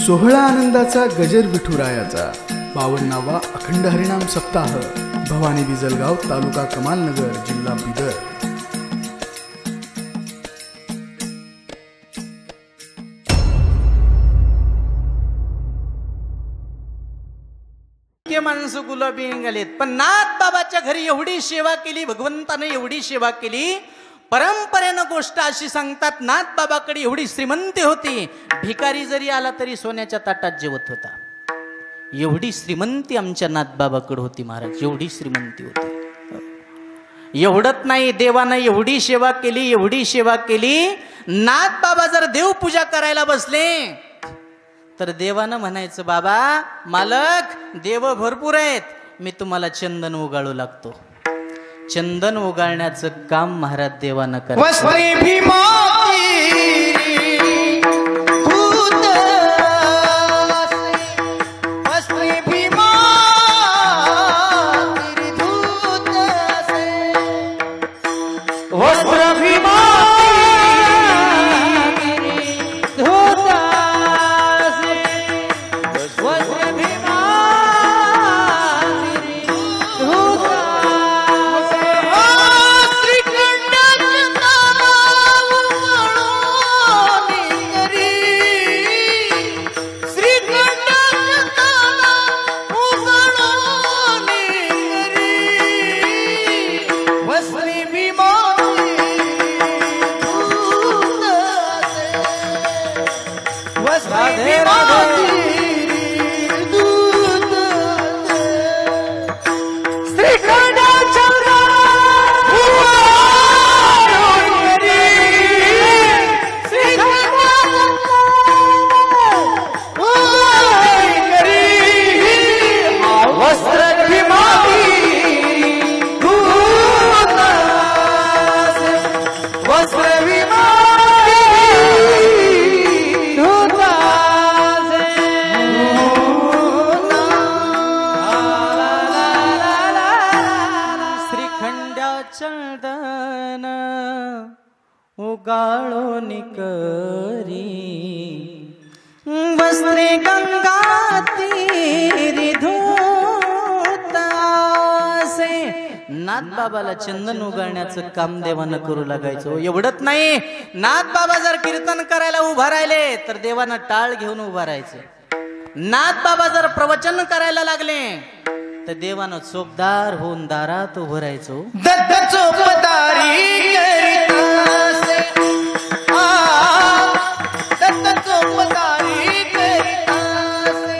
सोहळा आनंदाचा गजर विठुरायाचा 52वा अखंड हरिनाम सप्ताह भवानी बिजलगाव तालुका कमालनगर जिल्हा बिदर। माणसं गुलाबी निघालेत, पण नाथ बाबाच्या घरी एवढी सेवा केली, भगवंताने एवढी सेवा केली। परंपरेनं गोष्ट अशी सांगतात, नाथ बाबाकडे एवढी श्रीमंती होती, भिकारी जरी आला तरी सोन्याच्या ताटात जेवत होता। एवढी श्रीमंती आमच्या नाथ बाबाकडे होती महाराज, एवढी श्रीमंती होती। एवढंच नाही, देवानं एवढी सेवा केली, एवढी सेवा केली। नाथ बाबा जर देवपूजा करायला बसले तर देवानं म्हणायचं, बाबा मालक देव भरपूर आहेत, मी तुम्हाला चंदन उगाळू लागतो। चंदन उगाळण्याचं काम महाराज देवानं करायचं। उगाळो निकरी वस्त्रे गंगा तीरी धुतासे। नाथ बाबाला चंदन उगाळण्याचं काम देवानं करू लागायचो। एवढंच नाही, नाथ बाबा जर कीर्तन करायला उभा राहिले तर देवानं टाळ घेऊन उभा राहायचं। नाथ बाबा जर प्रवचन करायला लागले तर देवानं चोपदार होऊन दारात उभं राहायचो। दत्त चोपदारी करितासे, दत्त चोपदारी करितासे,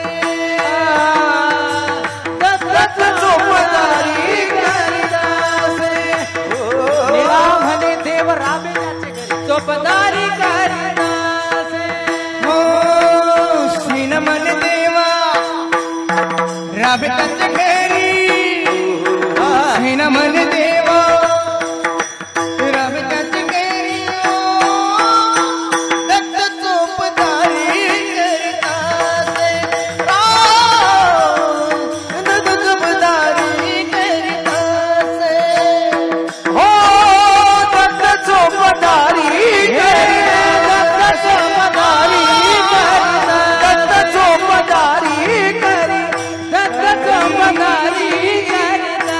दत्त चोपदारी करितासे। निळा म्हणे देव रामे याचे घरी चोपदारी करितासे। हो श्रीन म्हणे देवा रामे त्याचे घरी, श्रीन म्हणे देवा रामे त्याचे घरी। दत्त चोपदारी करितासे, दत्त चोपदारी करितासे। हो दत्त चोपदारी करी, दत्त चोपदारी करी, दत्त चोपदारी करी, दत्त चोपदारी करिता।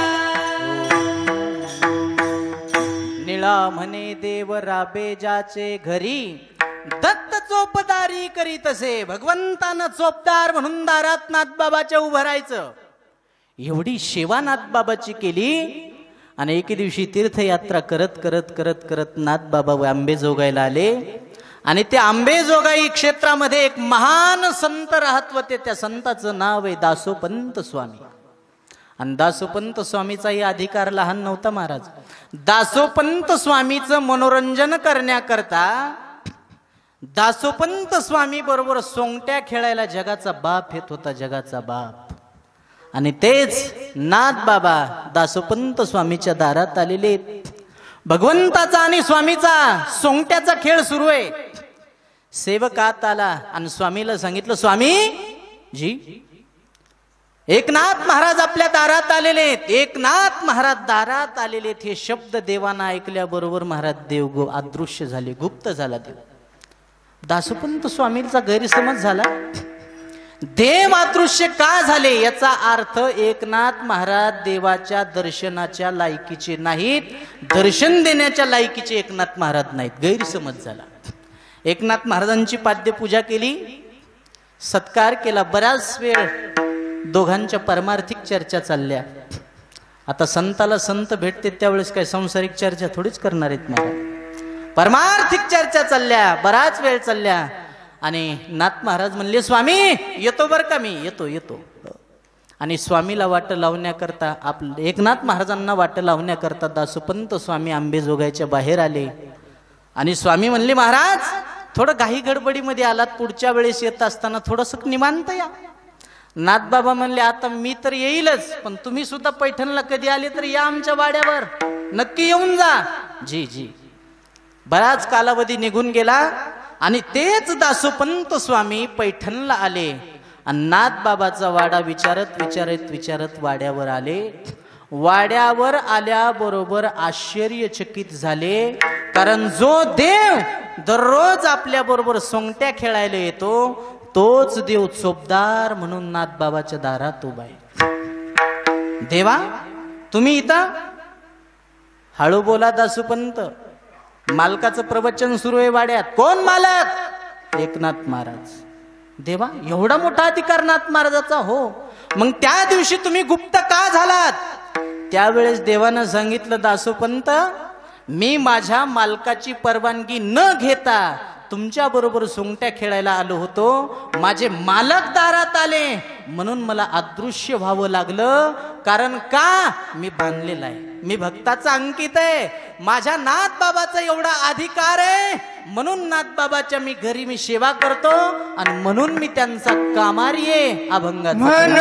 निळा म्हणे देव राबे ज्याचे घरी, दत्त चोपदारी करीतसे। भगवंतानं चोपदार म्हणून दारात नाथबाबाच्या उभं राहायचं। एवढी सेवा नाथबाबाची केली। आणि एके दिवशी तीर्थयात्रा करत करत करत करत नाथबाबा आंबेजोगाईला आले। आणि त्या आंबेजोगाई क्षेत्रामध्ये एक महान संत राहत होते। त्या संताचं नाव आहे दासोपंत स्वामी। आणि दासोपंत स्वामीचाही अधिकार लहान नव्हता महाराज। दासोपंत स्वामीचं मनोरंजन करण्याकरता दासोपंत स्वामी बरोबर सोंगट्या खेळायला जगाचा बाप येत होता, जगाचा बाप। आणि तेच नाथ बाबा दासोपंत स्वामीच्या दारात आलेले। भगवंताचा आणि स्वामीचा सोंगट्याचा खेळ सुरू आहे। सेवक आत आला आणि स्वामीला सांगितलं, स्वामी जी एकनाथ महाराज आपल्या दारात आलेले आहेत, एकनाथ महाराज दारात आलेले आहेत। हे शब्द देवाना ऐकल्याबरोबर महाराज देव अदृश्य झाले, गुप्त झाला देव। दासोपंत स्वामींचा गैरसमज झाला। देव अदृश्य का झाले याचा अर्थ एकनाथ महाराज देवाच्या दर्शनाच्या लायकीचे नाहीत, दर्शन देण्याच्या लायकीचे एकनाथ महाराज नाहीत. गैरसमज झाला. एकनाथ महाराजांची पाद्यपूजा केली, सत्कार केला. बराच वेळ दोघांच्या परमार्थिक चर्चा चालल्या. आता संताला संत भेटते त्यावेळेस काय सांसारिक चर्चा थोडीच करणार आहेत महाराज. परमार्थिक चर्चा चालल्या, बराच वेळ चालल्या. आणि नाथ महाराज म्हणले, स्वामी येतो बर का, मी येतो. आणि स्वामीला वाट लावण्याकरता, एकनाथ महाराजांना वाट लावण्याकरता दासोपंत स्वामी आंबेजोगाईच्या बाहेर आले. आणि स्वामी म्हणले, महाराज थोडं घाई गडबडीमध्ये आलात, पुढच्या वेळेस येत असताना थोडंसं निवांत या. नाथबाबा म्हणले, आता मी तर येईलच, पण तुम्ही सुद्धा पैठणला कधी आले तर या आमच्या वाड्यावर, नक्की येऊन जा. जी. बराच कालावधी निघून गेला आणि तेच दासोपंत स्वामी पैठणला आले. आणि नाथबाबाचा वाडा विचारत वाड्यावर आले. वाड्यावर आल्याबरोबर आश्चर्यचकित झाले, कारण जो देव दररोज आपल्या बरोबर सोंगट्या खेळायला येतो तोच देव चोपदार म्हणून नाथबाबाच्या दारात उभा आहे. देवा तुम्ही इथं? हळू बोला दासोपंत, मालकाचं प्रवचन सुरू आहे वाड्यात. कोण मालक? एकनाथ महाराज. देवा एवढा मोठा अधिकार नाथ महाराजाचा? हो. मग त्या दिवशी तुम्ही गुप्त का झालात? त्यावेळेस देवानं सांगितलं, दासोपंत मी माझ्या मालकाची परवानगी न घेता तुमच्या बरोबर सोंगट्या खेळायला आलो होतो. माझे मालक दारात आले म्हणून मला अदृश्य व्हावं लागलं. कारण का? मी बांधलेला आहे, मी भक्ताचा अंकित आहे, माझ्या नाथ बाबाचा एवढा अधिकार आहे, म्हणून नाथ बाबाच्या मी घरी मी सेवा करतो आणि म्हणून मी त्यांचा कामारी आहे. अभंगाचा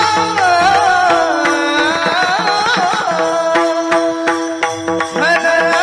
मन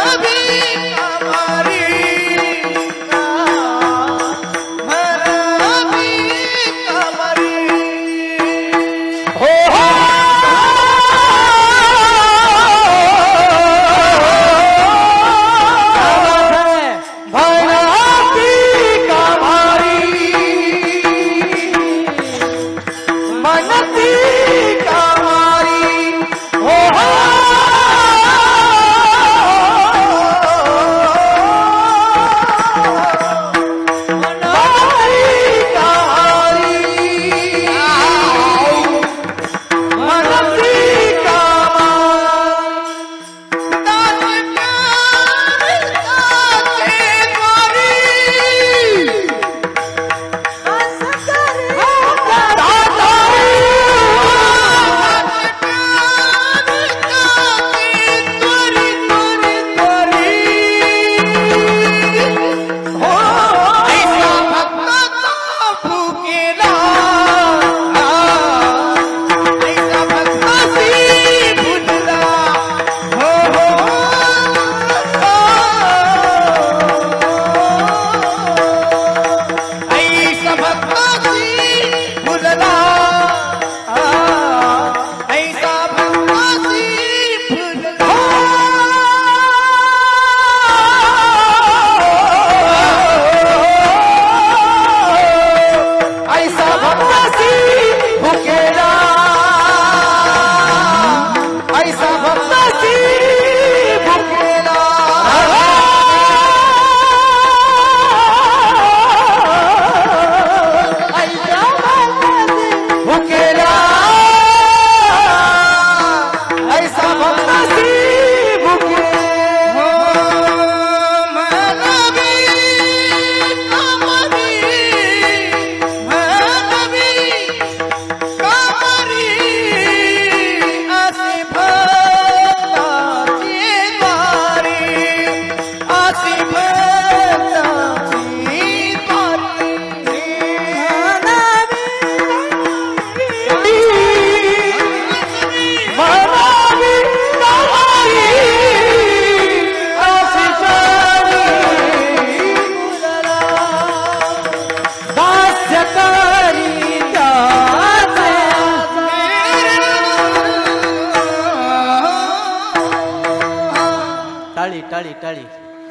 टाळी टाळी टाळी.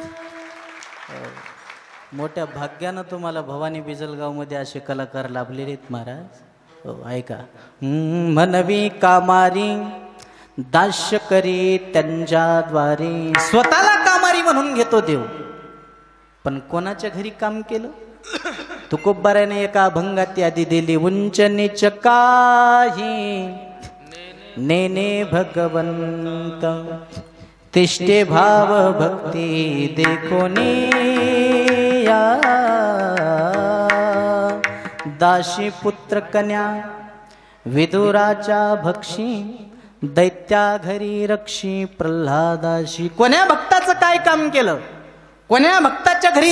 मोठ्या भाग्यानं तुम्हाला भवानी बिजलगाव मध्ये असे कलाकार लाभलेले आहेत महाराज. हो ऐका. मनवी कामारी दास्य करी त्यांच्याद्वारे. स्वतःला कामारी म्हणून घेतो देव, पण कोणाच्या घरी काम केलं? तुकोबाराने एका अभंगात यादी दिली. उंच नीच काही नेने भगवंत तिष्ठे भाव भक्ती देखोनी या. दाशी पुत्र कन्या विदुराच्या भक्षी दैत्या घरी रक्षी प्रल्हादाशी. कोण्या भक्ताचं काय काम केलं? कोण्या भक्ताच्या घरी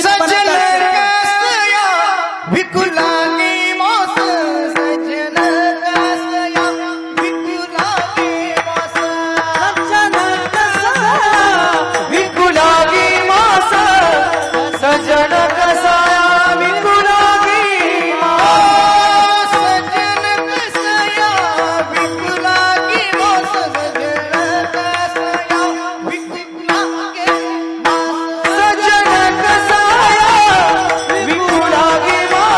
विकुलानी मोस सजन कसया विकुलानी मोस सजन कसया विकुलानी मोस सजन कसया विकुलानी मोस सजन कसया विकुलानी मोस सजन कसया विकुलानी मोस सजन कसया विकुलानी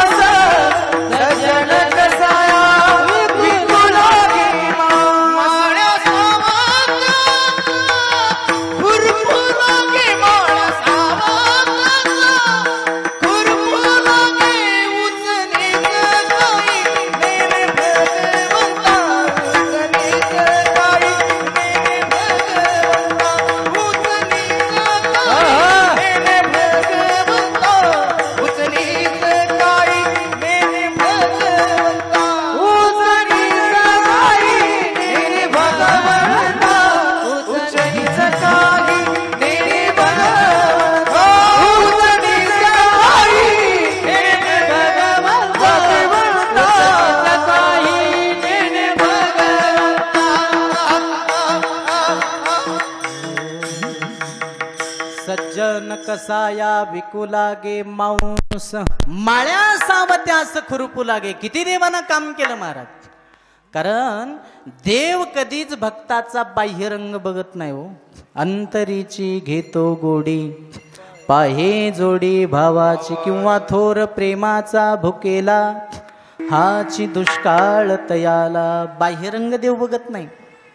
कसाया विकू लागे मांस. माळ्या सावत्यास खुरपू लागे. किती देवानं काम केलं महाराज. कारण देव कधीच भक्ताचा बाह्यरंग बघत नाही हो. अंतरीची घेतो गोडी पाहे जोडी भावाची किंवा थोर प्रेमाचा भुकेला हाची दुष्काळ तयाला. बाह्यरंग देव बघत नाही.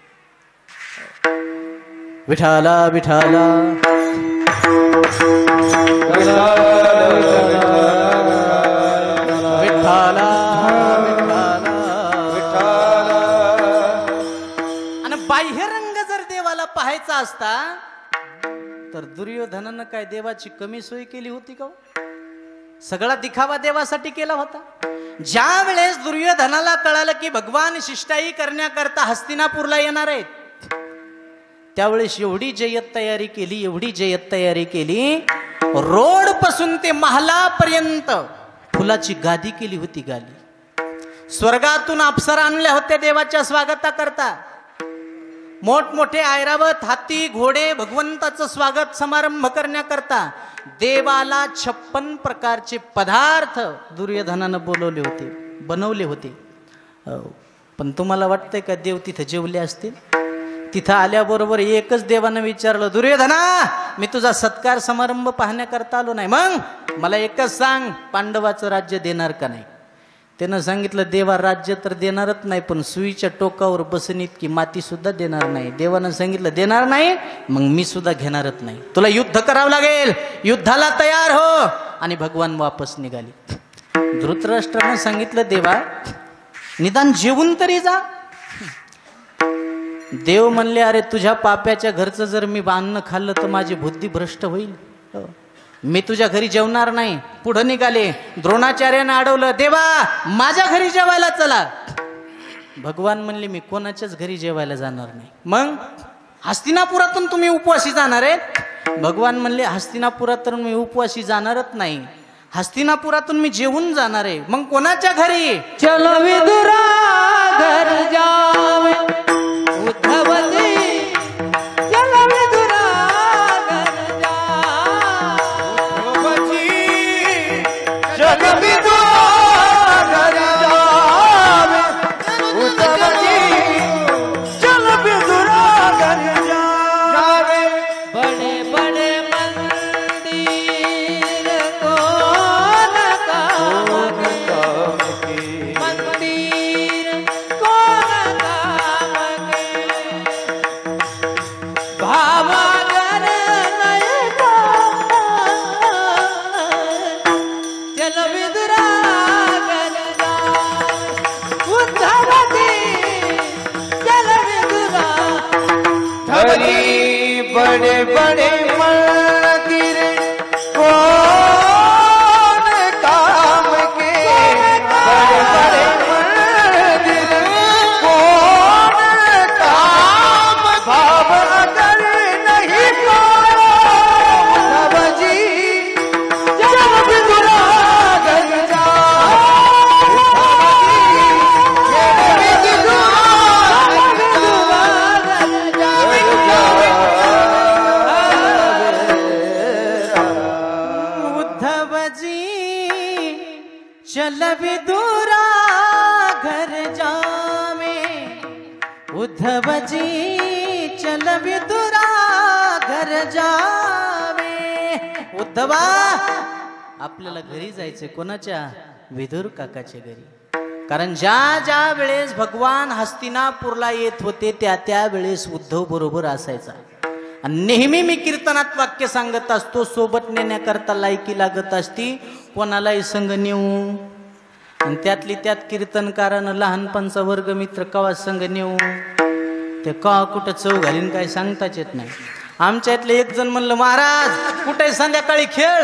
विठाला विठाला विठाला आणि बाह्यरंग जर देवाला पाहायचा असता तर दुर्योधनानं काय देवाची कमी सोय केली होती का? सगळा दिखावा देवासाठी केला होता. ज्या वेळेस दुर्योधनाला कळालं की भगवान शिष्टाई करण्याकरता हस्तिनापूरला येणार आहेत, त्यावेळेस एवढी जय्यत तयारी केली, एवढी जय्यत तयारी केली. रोड पासून ते महालापर्यंत फुलाची गादी केली होती. गाली स्वर्गातून अप्सरा आणल्या होत्या देवाच्या स्वागताकरता. मोठमोठे ऐरावत हाती घोडे भगवंताचं स्वागत समारंभ करण्याकरता देवाला 56 प्रकारचे पदार्थ दुर्योधनानं बोलवले होते, बनवले होते. पण तुम्हाला वाटतंय का देव तिथे जेवले असतील? तिथं आल्याबरोबर एकच देवानं विचारलं, दुर्योधना मी तुझा सत्कार समारंभ पाहण्याकरता आलो नाही, मग मला एकच सांग, पांडवाचं राज्य देणार का नाही? त्यानं सांगितलं, देवा राज्य तर देणारच नाही, पण सुईच्या टोकावर बसून इतकी माती सुद्धा देणार नाही. देवानं सांगितलं देणार नाही, मग मी सुद्धा घेणारच नाही. तुला युद्ध करावं लागेल, युद्धाला तयार हो. आणि भगवान वापस निघाले. धृतराष्ट्रानं सांगितलं, देवा निदान जेवून तरी जा. देव म्हणले, अरे तुझ्या पाप्याच्या घरचं जर मी अन्न खाल्लं तर माझी बुद्धी भ्रष्ट होईल, मी तुझ्या घरी जेवणार नाही. पुढे निघाले. द्रोणाचार्यानं अडवलं, देवा माझ्या घरी जेवायला चला. भगवान म्हणले, मी कोणाच्याच घरी जेवायला जाणार नाही. मग हस्तिनापुरातून तुम्ही उपवासी जाणार आहेत? भगवान म्हणले, हस्तिनापुरातून मी उपवासी जाणारच नाही, हस्तिनापुरातून मी जेवून जाणार आहे. मग कोणाच्या घरी? चलो विदुरा घर जावे उद्धवजी, चलो विदुरा घर जावे, चलो विदुरा घर जावे उद्धवजी, चलो विदुरा घर जावे. बड़े बड़े बड़े मंदिर कौन काम के, बड़े बड़े मंदिर कौन काम, भाव अगर नहीं पाओ तब जी जब विदुरा घर जाओ, चल विदुरा घर जावे, उद्धव जी चल विदुरा घर जावे. उद्धवा आपल्याला घरी जायचंय. कोणाच्या? विदुर काकाच्या घरी. कारण ज्या ज्या वेळेस भगवान हस्तिनापूरला येत होते त्या त्या वेळेस उद्धव बरोबर असायचा. आणि नेहमी मी कीर्तनात वाक्य सांगत असतो, सोबत नेण्याकरता लायकी लागत असती, कोणालाही संग नेऊ. आणि त्यातली त्यात कीर्तनकारानं लहानपणचा वर्गमित्र कवा संग नेऊ, ते का कुठं चव घालीन काय सांगताच येत नाही. आमच्या इथले एक जण म्हणलं, महाराज कुठे संध्याकाळी खेळ.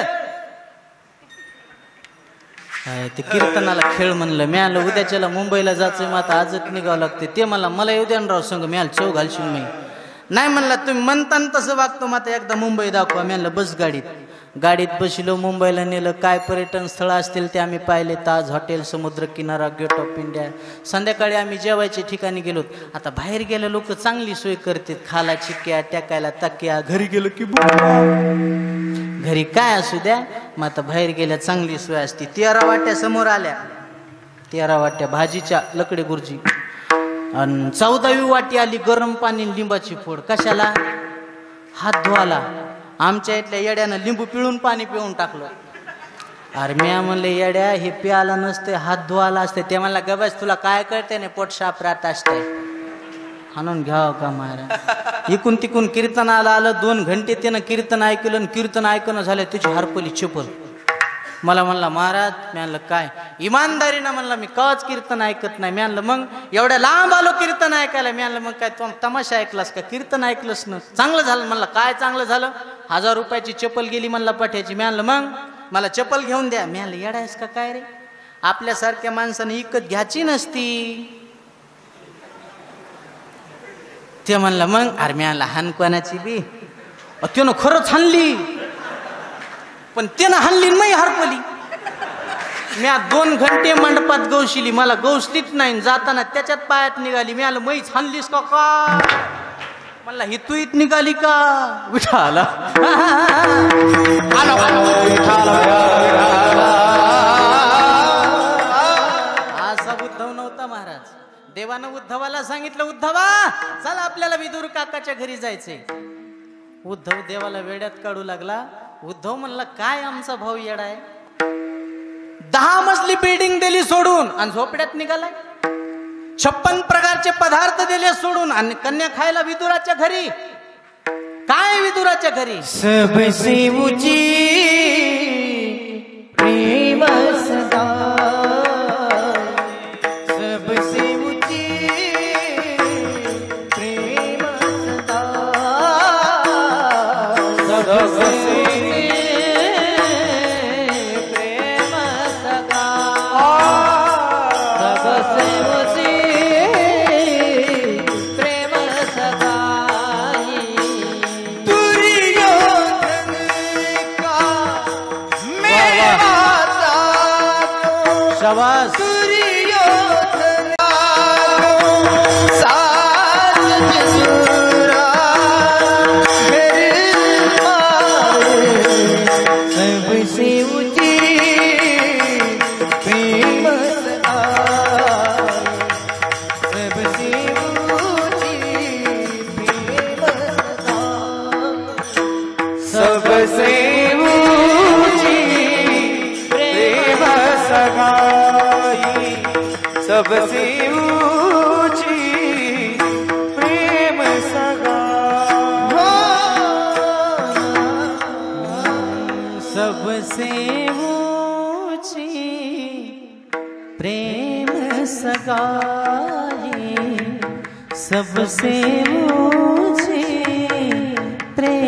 ते कीर्तनाला खेळ म्हणलं. मी आलं उद्याच्याला मुंबईला जायचं, मग आता आजच निघावं लागते. ते मला येऊ द्या राव संग. मी आलं चव घालशील मी. नाही म्हणला, तुम्ही म्हणताना तसं वागतो. मग आता एकदा मुंबई दाखवा. मी आलं बस गाडीत बसलो. मुंबईला नेलं. काय पर्यटन स्थळ असतील ते आम्ही पाहिले. ताज हॉटेल, समुद्र किनारा, गेट ऑफ इंडिया. संध्याकाळी आम्ही जेवायच्या ठिकाणी गेलो. आता बाहेर गेले लोक चांगली सोय करतात, खाला चिक्क्या, टाकायला तक्या. घरी गेलो की घरी काय असू द्या, मग आता बाहेर गेल्या चांगली सोय असती. 13 वाट्या समोर आल्या. 13 वाट्या भाजीच्या, लकडे गुरुजी. आणि 14वी वाटी आली गरम पाणी, लिंबाची फोड. कशाला? हात धुवाला. आमच्या इथल्या येड्यानं लिंबू पिळून पाणी पिऊन टाकलं. अरे मी म्हणलं, येड्या हे प्याला नसते, हात धुवाला असते. ते म्हणला, गबस तुला काय कळते ना, पोट साफ राहत असते. हाणून घ्यावं का महाराज. इकून तिकून कीर्तनाला आलं. 2 घंटे त्यानं कीर्तन ऐकलं. आणि कीर्तन ऐकणं झालं, त्याची हरपली चपल. मला म्हणला, महाराज. मी म्हणलं काय? इमानदारीनं म्हणलं, मी कवाच कीर्तन ऐकत नाही. मी म्हणलं मग एवढ्या लांब आलो कीर्तन ऐकायला. मी म्हणलं मग काय तू तमाशा ऐकलास का? कीर्तन ऐकलंस ना, चांगलं झालं. म्हणलं काय चांगलं झालं? 1000 रुपयाची चप्पल गेली म्हणला पाठ्याची. मी म्हणलं मग मला चप्पल घेऊन द्या. मी म्हणलं येडायस का काय रे? आपल्यासारख्या माणसाने इकत घ्यायची नसती. ते म्हणलं मग. अरे मी म्हणलं हान कोणाची बी. त्यानं खरंच हाणली, पण त्यानं हाणली नाही हरपली. मी 2 घंटे मंडपात गवशिली. मला गवसलीच नाही. जाताना त्याच्यात पायात निघाली. मी आलं, मैच हाणलीस का काय? म्हणला ही तू इत निघाली का? विठाला असा उद्धव नव्हता महाराज. देवानं उद्धवाला सांगितलं, उद्धवा चला आपल्याला विदुर काकाच्या घरी जायचंय. उद्धव देवाला वेड्यात काढू लागला. उद्धव म्हणला, काय आमचा भाऊ येडा आहे? 10 मजली बिल्डिंग दिली सोडून आणि झोपड्यात निघालाय. 56 प्रकारचे पदार्थ दिले सोडून आणि कन्या खायला विदुराच्या घरी. काय विदुराच्या घरी? सबसे ऊंची प्रेम सदा, सबसे ऊंची प्रेम सदा, सबसे प्रेम सदा, सबसे ऊंची प्रेम सदा. दुर्योधन का मेरा शाबाश. दुर्योधन साथ जिसुरा मेरे सबसे ऊंची प्रेम सदा, सबसे ऊंची प्रेम सदा, सबसे ऊंची प्रेम सगाई, सबसे ऊंची प्रेम सगाई. सबसे ऊंची प्रेम सगाई, सबसे ऊंची प्रेम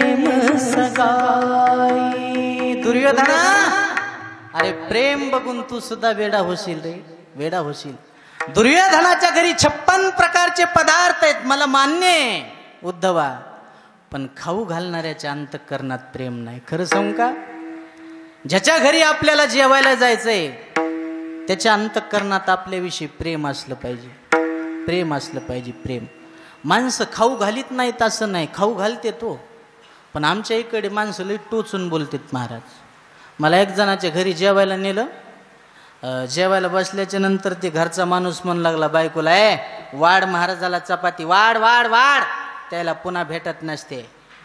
सगाई. दुर्योधना, अरे प्रेम बघून तू सुद्धा वेडा होशील रे, वेडा होशील. दुर्योधनाच्या घरी 56 प्रकारचे पदार्थ आहेत, मला मान्य आहे उद्धवा, पण खाऊ घालणाऱ्याच्या अंतःकरणात प्रेम नाही. खरं सांगू का? ज्याच्या घरी आपल्याला जेवायला जायचंय त्याच्या अंतःकरणात आपल्याविषयी प्रेम असलं पाहिजे, प्रेम असलं पाहिजे, प्रेम. माणसं खाऊ घालीत नाहीत असं नाही, खाऊ घालते तो, पण आमच्या इकडे माणसं लई टोचून बोलतात महाराज. मला एक जणाच्या घरी जेवायला नेलं, जेवायला बसल्याच्या नंतर ते घरचा माणूस म्हणू लागला बायकोला, वाढ महाराजाला चपाती, वाढ वाढ वाढ, त्याला पुन्हा भेटत नसते.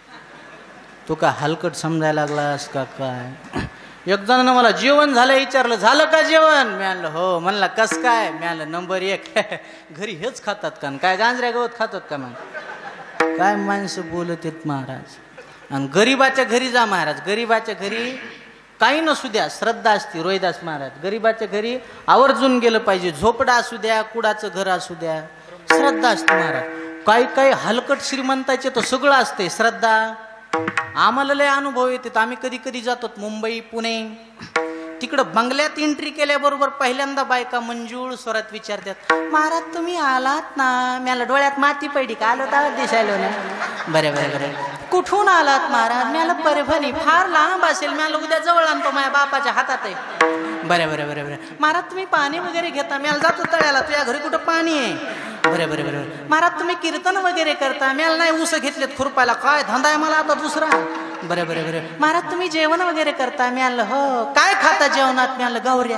तू का हलकट समजायला लागलास का काय? एक जणांना मला जेवण झालं विचारलं, झालं का जेवण? मी आणलं हो. म्हणला कस काय? मी आणलं नंबर 1, घरी हेच खातात का? काय गांजऱ्या गवत खातात का? मग काय माणसं बोलत आहेत महाराज. आणि गरीबाच्या घरी जा महाराज, गरीबाच्या घरी काही नसू द्या, श्रद्धा असते. रोहिदास महाराज, गरीबाच्या घरी आवर्जून गेलं पाहिजे. झोपडा असू द्या, कुडाचं घर असू द्या, श्रद्धा असते महाराज. काही काही हलकट श्रीमंताचे तर सगळं असते श्रद्धा. आम्हाला लय अनुभव येतात. आम्ही कधी कधी जातो मुंबई पुणे, तिकडं बंगल्यात एंट्री केल्याबरोबर पहिल्यांदा बायका मंजूळ स्वरात विचारतात, महाराज तुम्ही आलात ना? मला डोळ्यात माती पडली का? आलो तर दिसायलो ना. बरे बरे बरे, कुठून आलात महाराज? मला परभणी. फार लांब असेल? मला उद्या जवळ आणतो, माझ्या बापाच्या हातात आहे. बरे बरे बरे बरे, महाराज तुम्ही पाणी वगैरे घेता? मला जातो तळ्याला, तुझ्या घरी कुठं पाणी आहे? बरे बरे बरे, महाराज तुम्ही कीर्तन वगैरे करता? मला नाही, ऊस घेतलेत खुरपायला. काय धंदा आहे मला आता दुसरा? बरे बरे बरे, महाराज तुम्ही जेवण वगैरे करता? मी आणलं हो. काय खाता जेवणात? मी आणलं गौऱ्या.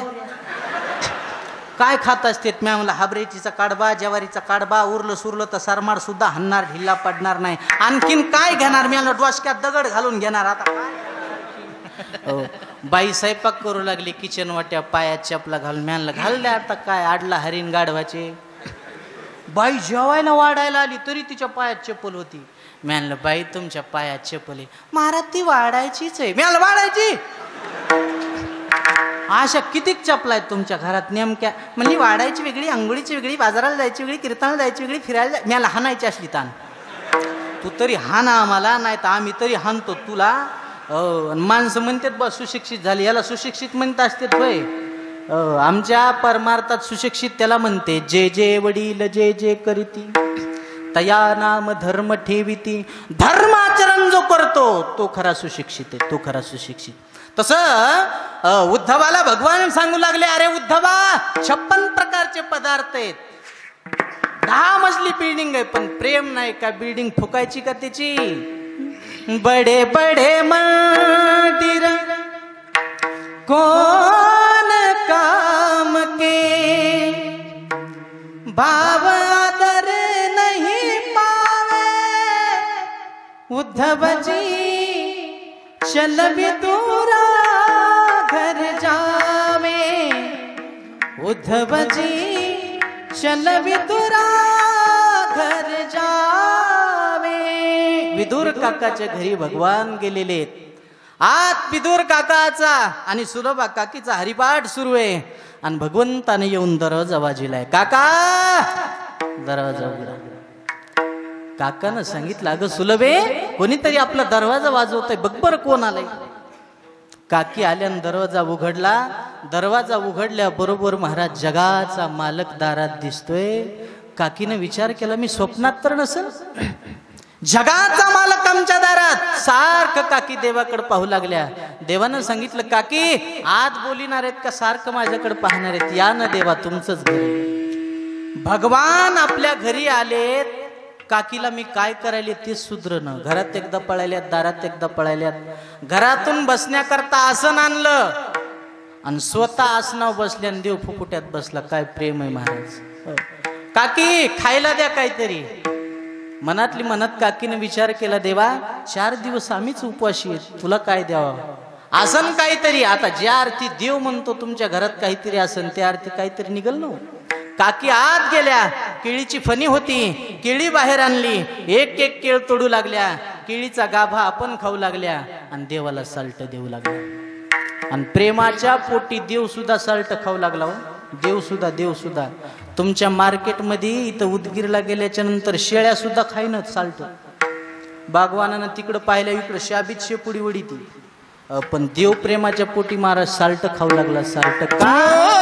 काय खात असते? मी म्हणलं हाबरेचीचा काढबा, ज्वारीचा काढबा, उरलं सुरलं तर सरमाड सुद्धा हन्नार, ढिल्ला पडणार नाही. आणखीन काय घेणार? मी म्हणलं डोसक्यात दगड घालून घेणार. आता हो. बाई स्वयंपाक करू लागली किचन वाट्या, पायात चपला घालून. मी म्हणलं घालल्या आता काय, आडला हरीण गाढवाचे. बाई जेवायला वाढायला आली तरी तिच्या पायात चप्पल होती. मी म्हणलं बाई तुमच्या पायात चप्पल आहे? महाराज ती वाढायचीच आहे. मी म्हणलं वाढायची? अशा कितीक चपला आहेत तुमच्या घरात नेमक्या? म्हणजे वाढायची वेगळी, अंघोळीची वेगळी, बाजाराला जायची वेगळी, कीर्तनाला जायची वेगळी, फिरायला मला हाणायची असली ताण. तू तरी हाना आम्हाला, नाही तर आम्ही तरी हाणतो तुला. माणसं म्हणतात बा सुशिक्षित झाली, याला सुशिक्षित म्हणत असतात होय? आमच्या परमार्थात सुशिक्षित त्याला म्हणते, जे जे वडील जे जे करीती तया नाम धर्म ठेविती. धर्माचरण जो करतो तो खरा सुशिक्षित आहे, तो खरा सुशिक्षित. तसं उद्धवाला भगवान सांगू लागले, अरे उद्धवा 56 प्रकारचे पदार्थ आहेत, 10 मजली बिल्डिंग आहे, पण प्रेम नाही का? बिल्डिंग फुकायची का त्याची? बडे बडे मंदिर कौन काम के, भाव आदर नहीं पावे. उद्धव जी चल विदुरा घर जावे. उद्धव जी चल विदुरा घर जावे. विदुर काकाच्या घरी भगवान गेलेले आहेत. आत विदुर काकाचा आणि सुलभा काकीचा हरिपाठ सुरू आहे आणि भगवंताने येऊन दरवाजा वाजविलाय. काका दरवाजा उघडा. काकानं सांगितलं, अगं सुलभे कोणीतरी आपला दरवाजा वाजवतोय, बघ बरं कोण आलंय. काकी आल्यानं दरवाजा उघडला. दरवाजा उघडल्या बरोबर महाराज जगाचा मालक दारात दिसतोय. काकीनं विचार केला, मी स्वप्नात तर नसेल? जगाचा मालक आमच्या दारात. सारखं काकी देवाकडे पाहू लागल्या. देवानं सांगितलं, काकी आत बोलिणार आहेत का सारखं माझ्याकडे पाहणार आहेत? या ना देवा, तुमचंच घर. भगवान आपल्या घरी आलेत. काकीला मी काय करायले ते सुधरणं. घरात एकदा पळाल्यात, दारात एकदा पळाल्यात. घरातून बसण्याकरता आसन आणलं आणि स्वतः आसनावर बसल्या आणि देव फुकुट्यात बसला. काय प्रेम आहे महाराज. काकी खायला द्या काहीतरी. मनातली मनात काकीने विचार केला, देवा 4 दिवस आम्हीच उपवाशी आहेत, तुला काय द्यावा? आसन काहीतरी. आता ज्या अर्थी देव म्हणतो तुमच्या घरात काहीतरी आसन, त्या अर्थी काहीतरी निघल ना. काकी आत गेल्या. केळीची फणी होती, केळी बाहेर आणली. एक एक केळ तोडू लागल्या. केळीचा गाभा आपण खाऊ लागल्या आणि देवाला साल्ट देऊ लागल्या. आणि प्रेमाच्या पोटी देव सुद्धा साल्ट खाऊ लागला. देव सुद्धा तुमच्या मार्केटमध्ये इथं उदगीरला गेल्याच्या नंतर शेळ्या सुद्धा खाईनच साल्ट. बागवानानं तिकडं पाहिल्या इकडं शाबीत शेपुडी वडी ती पण देव प्रेमाच्या पोटी महाराज साल्ट खाऊ लागला साल्ट का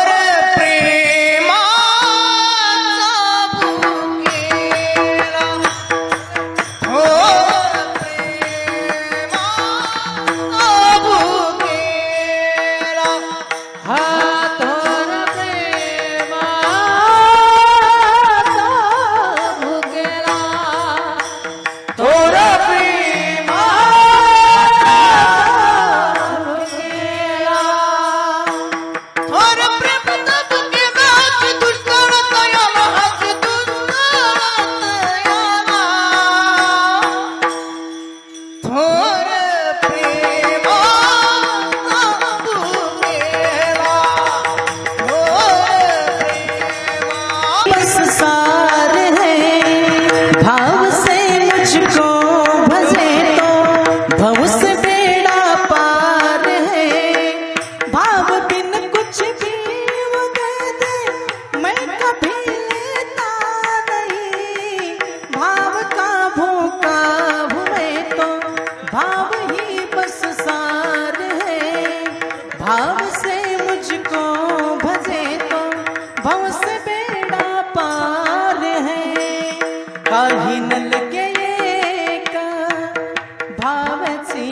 भाव से मुझको भजे तो भव से बेड़ा पार है काही न लगे का भावची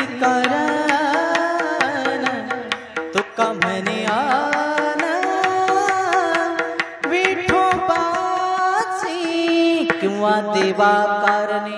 करण तुका म्हणे आना विठोबाची किंवा देवा कारणे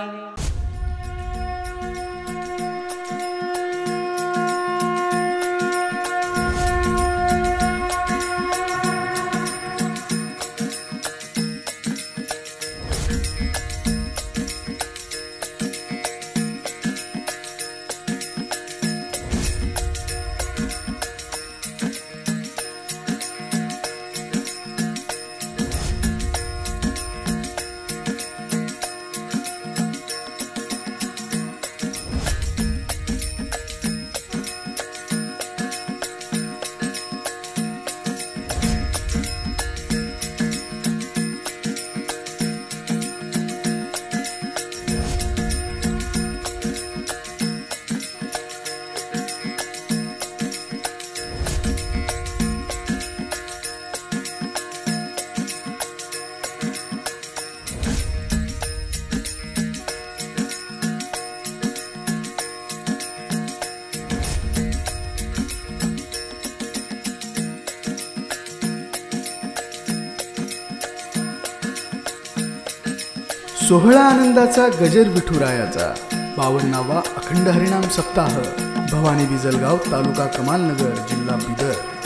सोहळा आनंदाचा गजर विठुरायाचा 52वा अखंड हरिनाम सप्ताह भवानी बिजलगाव तालुका कमालनगर जिल्हा बिदर।